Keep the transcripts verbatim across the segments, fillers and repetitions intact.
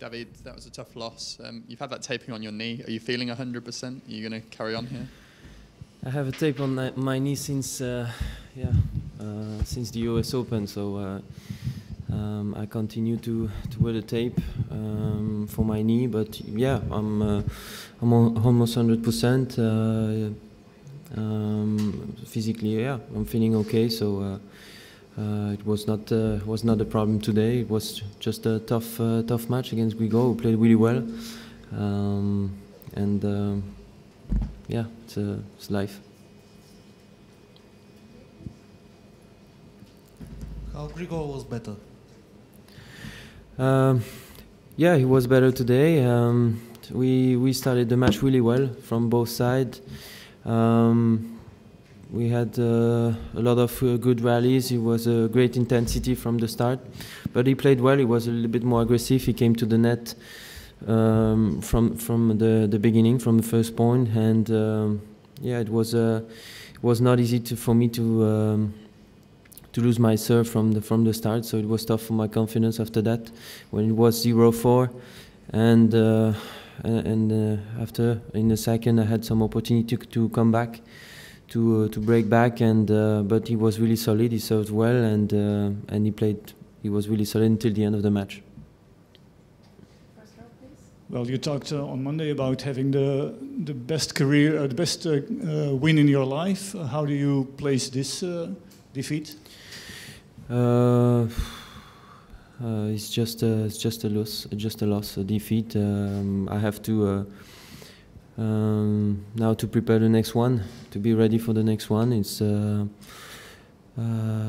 David, that was a tough loss. Um, you've had that taping on your knee. Are you feeling one hundred percent? Are you going to carry on here? I have a tape on my, my knee since uh, yeah uh, since the U S Open, so uh, um, I continue to, to wear the tape um, for my knee. But yeah, I'm uh, I'm almost one hundred percent uh, um, physically. Yeah, I'm feeling okay. So. Uh, Uh, it was not uh, was not a problem today. It was just a tough uh, tough match against Grigor, who played really well, um, and uh, yeah, it's, uh, it's life. How Grigor was better? Um, yeah, he was better today. Um, we we started the match really well from both sides. Um, We had uh, a lot of uh, good rallies. It was a great intensity from the start, but he played well. He was a little bit more aggressive. He came to the net um, from from the the beginning, from the first point, and um, yeah, it was uh, it was not easy to, for me to um, to lose my serve from the from the start. So it was tough for my confidence after that. When it was zero four, and uh, and uh, after in the second, I had some opportunity to, to come back. To, uh, to break back, and uh, but he was really solid. He served well, and uh, and he played. He was really solid until the end of the match. Well, you talked uh, on Monday about having the the best career, uh, the best uh, uh, win in your life. Uh, how do you place this uh, defeat? Uh, uh, it's just a, it's just a loss, just a loss, a defeat. Um, I have to. Uh, Um, now to prepare the next one, to be ready for the next one. It's uh, uh,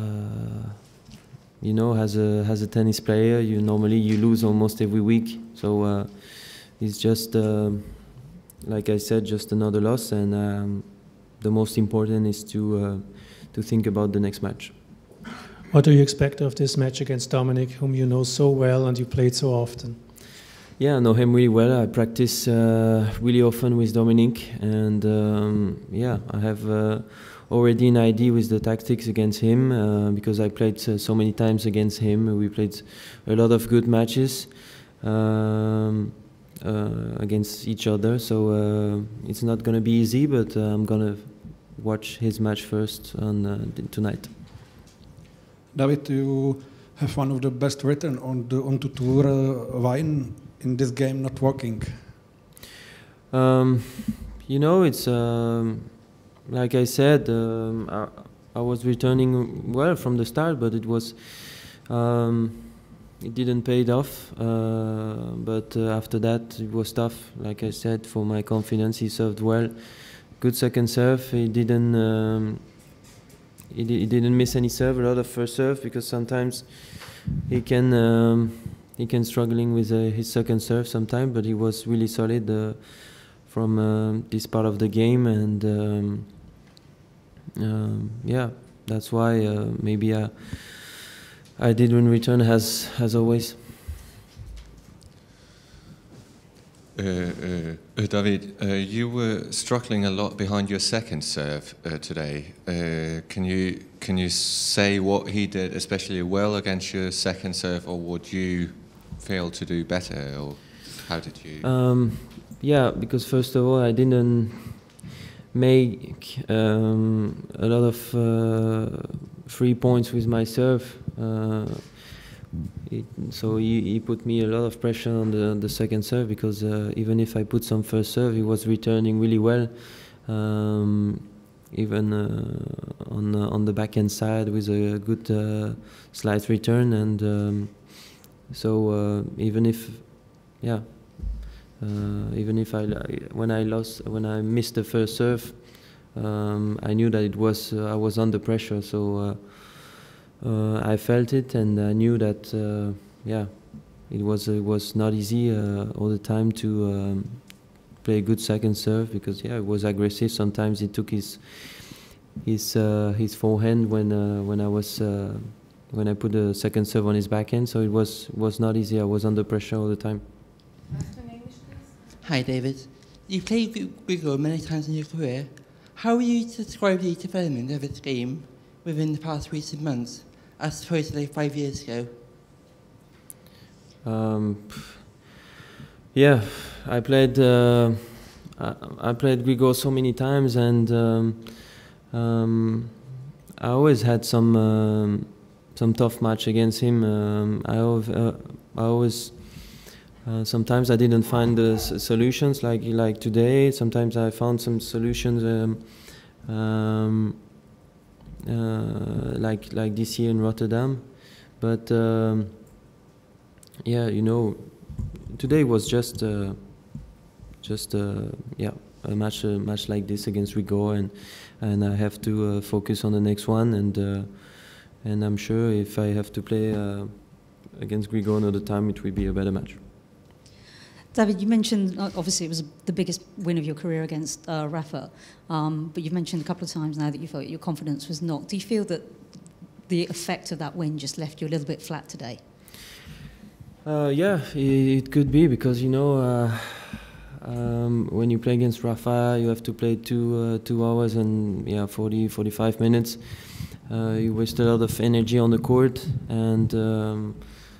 you know, as a as a tennis player, you normally you lose almost every week. So uh, it's just uh, like I said, just another loss. And um, the most important is to uh, to think about the next match. What do you expect of this match against Dominic, whom you know so well and you played so often? Yeah, I know him really well. I practice uh, really often with Dominic, and um, yeah, I have uh, already an idea with the tactics against him uh, because I played uh, so many times against him. We played a lot of good matches um, uh, against each other, so uh, it's not going to be easy, but uh, I'm going to watch his match first on uh, tonight. David, you have one of the best return on the onto tour. Uh, why in, in this game not working? Um, you know, it's um, like I said, um, I, I was returning well from the start, but it was um, it didn't pay it off. Uh, but uh, after that, it was tough. Like I said, for my confidence, he served well. Good second serve. He didn't. Um, he, he didn't miss any serve. A lot of first serve, because sometimes he can. Um, He can struggling with uh, his second serve sometimes, but he was really solid uh, from uh, this part of the game, and um, um, yeah, that's why uh, maybe I, I didn't return as as always. Uh, uh, David, uh, you were struggling a lot behind your second serve uh, today. Uh, can you can you say what he did especially well against your second serve, or would you fail to do better, or how did you? Um, yeah, because first of all, I didn't make um, a lot of uh, free points with my serve. Uh, it, so he, he put me a lot of pressure on the, the second serve, because uh, even if I put some first serve, he was returning really well. Um, even uh, on uh, on the backhand side with a good uh, slight return, and. Um, So uh, even if, yeah, uh, even if I when I lost when I missed the first serve, um, I knew that it was uh, I was under pressure. So uh, uh, I felt it, and I knew that uh, yeah, it was it was not easy uh, all the time to um, play a good second serve, because yeah, it was aggressive. Sometimes he took his his uh, his forehand when uh, when I was. Uh, when I put the second serve on his backhand, so it was was not easy. I was under pressure all the time. Hi David, you've played Grigor many times in your career. How would you describe the development of its game within the past recent months, as opposed to like five years ago? Um, Yeah, I played uh, I, I played Grigor so many times, and um, um, I always had some um, some tough match against him. Um, I, always, uh, I always uh, sometimes I didn't find the s solutions like like today. Sometimes I found some solutions um, um, uh, like like this year in Rotterdam, but um, yeah, you know. Today was just, uh, just uh, yeah, a match, a match like this against Grigor, and and I have to uh, focus on the next one, and uh, and I'm sure if I have to play uh, against Grigor another time, it will be a better match. David, you mentioned uh, obviously it was the biggest win of your career against uh, Rafa, um, but you've mentioned a couple of times now that you felt your confidence was knocked. Do you feel that the effect of that win just left you a little bit flat today? Uh, yeah, it, it could be, because you know uh, um, when you play against Rafa, you have to play two uh, two hours and yeah forty, forty-five minutes. Uh, you waste a lot of energy on the court, and um,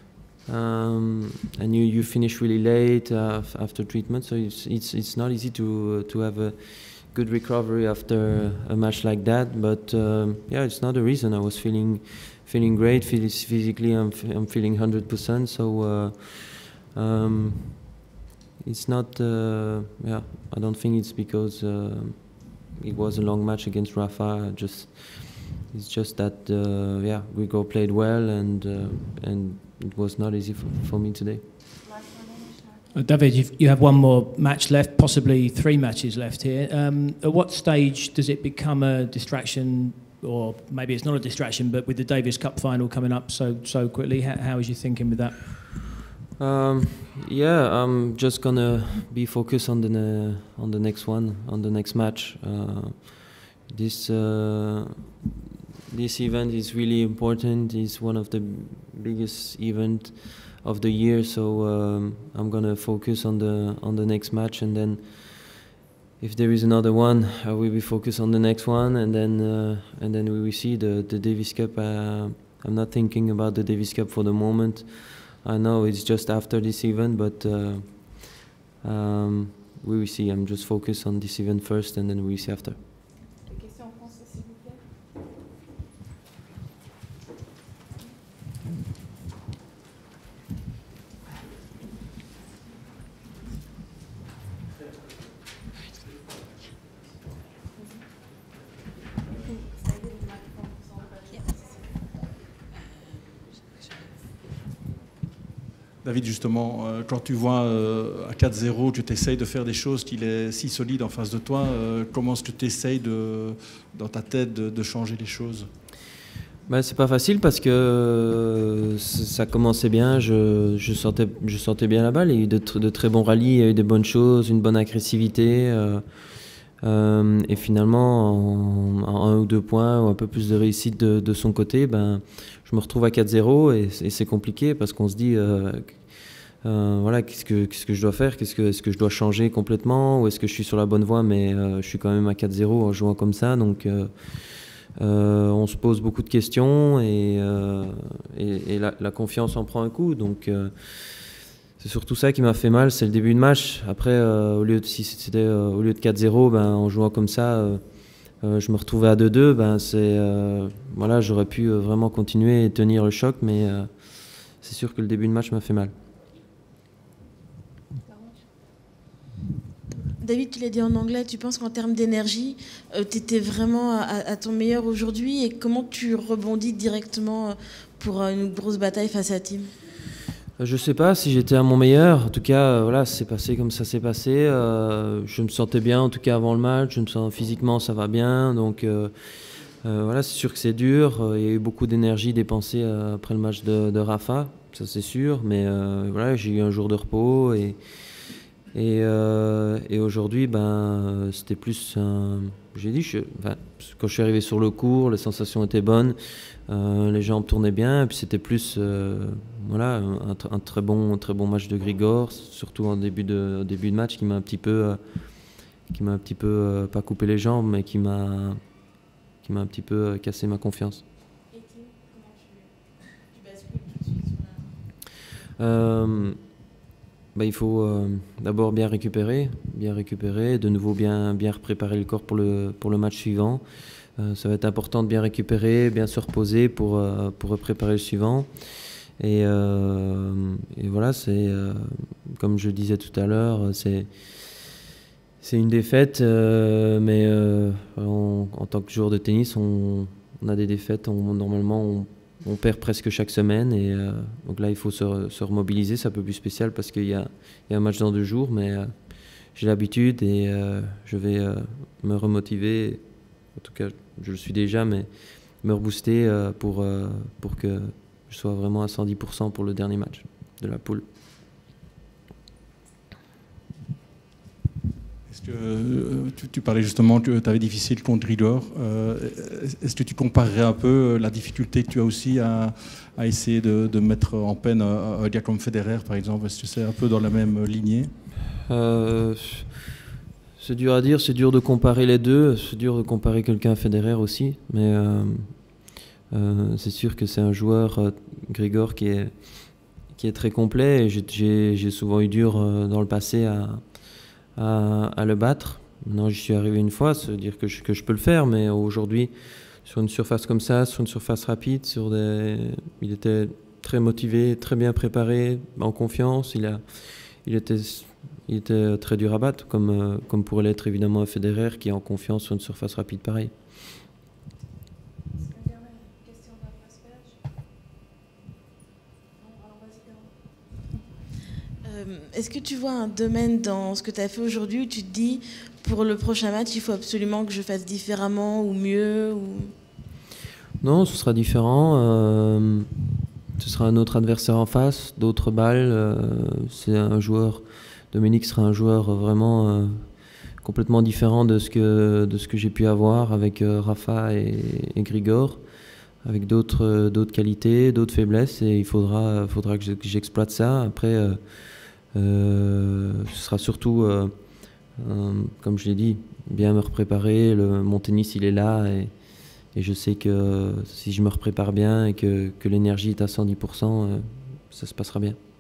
um, and you, you finish really late uh, after treatment. So it's it's it's not easy to uh, to have a good recovery after a match like that. But um, yeah, it's not a reason. I was feeling. Feeling great, physically I'm, f I'm feeling one hundred percent, so uh, um, it's not, uh, yeah, I don't think it's because uh, it was a long match against Rafa, just, it's just that, uh, yeah, Grigor played well, and, uh, and it was not easy for, for me today. Uh, David, you've, you have one more match left, possibly three matches left here. Um, at what stage does it become a distraction? Or maybe it's not a distraction, but with the Davis Cup final coming up so so quickly, how, how is you thinking with that? Um, yeah, I'm just gonna be focused on the on the next one, on the next match. Uh, this uh, this event is really important. It's one of the biggest events of the year, so um, I'm gonna focus on the on the next match, and then. If there is another one, I will be focused on the next one, and then uh, and then we will see the the Davis Cup. Uh, I'm not thinking about the Davis Cup for the moment. I know it's just after this event, but uh, um, we will see. I'm just focused on this event first, and then we will see after. David, justement, euh, quand tu vois euh, à quatre zéro, tu t'essayes de faire des choses qu'il est si solide en face de toi, euh, comment est-ce que tu essayes de, dans ta tête de, de changer les choses? Ben, c'est pas facile parce que euh, ça commençait bien, je, je, sortais, je sortais bien la balle, il y a eu de, de très bons rallyes, il y a eu des bonnes choses, une bonne agressivité. Euh, euh, et finalement, en, en un ou deux points, ou un peu plus de réussite de, de son côté, ben, je me retrouve à quatre zéro et, et c'est compliqué parce qu'on se dit euh, euh, voilà, qu'est-ce que, qu'est-ce que je dois faire, qu'est-ce que, est-ce que je dois changer complètement, ou est-ce que je suis sur la bonne voie, mais euh, je suis quand même à quatre zéro en jouant comme ça, donc euh, euh, on se pose beaucoup de questions et, euh, et, et la, la confiance en prend un coup, donc euh, c'est surtout ça qui m'a fait mal, c'est le début de match. Après, euh, au lieu de, si c'était euh, au lieu de quatre zéro, ben, en jouant comme ça, euh, euh, je me retrouvais à deux deux, ben, c'est, euh, voilà, j'aurais pu euh, vraiment continuer et tenir le choc, mais euh, c'est sûr que le début de match m'a fait mal. David, tu l'as dit en anglais, tu penses qu'en termes d'énergie, euh, tu étais vraiment à, à ton meilleur aujourd'hui, et comment tu rebondis directement pour une grosse bataille face à Thiem? Je sais pas si j'étais à mon meilleur. En tout cas, euh, voilà, c'est passé comme ça s'est passé. Euh, je me sentais bien, en tout cas avant le match. Je me sens physiquement, ça va bien. Donc euh, euh, voilà, c'est sûr que c'est dur. Il y a eu beaucoup d'énergie dépensée euh, après le match de, de Rafa, ça c'est sûr. Mais euh, voilà, j'ai eu un jour de repos et et, euh, et aujourd'hui, ben c'était plus. Un, j'ai dit, je, enfin, quand je suis arrivé sur le court, les sensations étaient bonnes. Euh, les jambes tournaient bien, et puis c'était plus euh, voilà, un, un très bon, un très bon match de Grigor, surtout en début de, au début de match, qui m'a un petit peu, euh, qui m'a un petit peu euh, pas coupé les jambes, mais qui m'a, qui m'a un petit peu euh, cassé ma confiance. Et Thiem, comment tu, tu bascules tout de suite sur la... Euh, bah, il faut euh, d'abord bien récupérer, bien récupérer, de nouveau bien, bien préparer le corps pour le, pour le match suivant. Euh, ça va être important de bien récupérer, bien se reposer pour, euh, pour préparer le suivant. Et, euh, et voilà, c'est euh, comme je disais tout à l'heure, c'est c'est une défaite, euh, mais euh, on, en tant que joueur de tennis, on, on a des défaites. On, normalement, on, on perd presque chaque semaine, et euh, donc là, il faut se, se remobiliser. C'est un peu plus spécial parce qu'il y a, il y a un match dans deux jours, mais euh, j'ai l'habitude et euh, je vais euh, me remotiver. En tout cas, je le suis déjà, mais me rebooster euh, pour, euh, pour que je sois vraiment à cent dix pour cent pour le dernier match de la poule. Est-ce que, euh, tu, tu parlais justement que tu avais difficile contre Grigor. Euh, Est-ce que tu comparerais un peu la difficulté que tu as aussi à, à essayer de, de mettre en peine un, un gars comme Federer, par exemple? Est-ce que c'est un peu dans la même lignée? euh, C'est dur à dire, c'est dur de comparer les deux. C'est dur de comparer quelqu'un à Federer aussi. Mais euh, euh, c'est sûr que c'est un joueur, euh, Grigor, qui est, qui est très complet. Et j'ai, j'ai souvent eu dur euh, dans le passé à... À, à le battre. Maintenant, j'y suis arrivé une fois, ça veut dire que je, que je peux le faire, mais aujourd'hui, sur une surface comme ça, sur une surface rapide, sur des... il était très motivé, très bien préparé, en confiance. Il, a... il, était... il était très dur à battre, comme, comme pourrait l'être évidemment un Federer qui est en confiance sur une surface rapide pareille. Est-ce que tu vois un domaine dans ce que tu as fait aujourd'hui où tu te dis, pour le prochain match, il faut absolument que je fasse différemment ou mieux ou... Non, ce sera différent. Euh, ce sera un autre adversaire en face, d'autres balles. Euh, c'est un joueur, Dominique sera un joueur vraiment euh, complètement différent de ce que, de ce que j'ai pu avoir avec euh, Rafa et, et Grigor, avec d'autres, euh, d'autres qualités, d'autres faiblesses, et il faudra, faudra que j'exploite ça. Après, euh, Euh, ce sera surtout, euh, euh, comme je l'ai dit, bien me repréparer. Le, mon tennis, il est là, et, et je sais que si je me reprépare bien et que, que l'énergie est à cent dix pour cent, euh, ça se passera bien.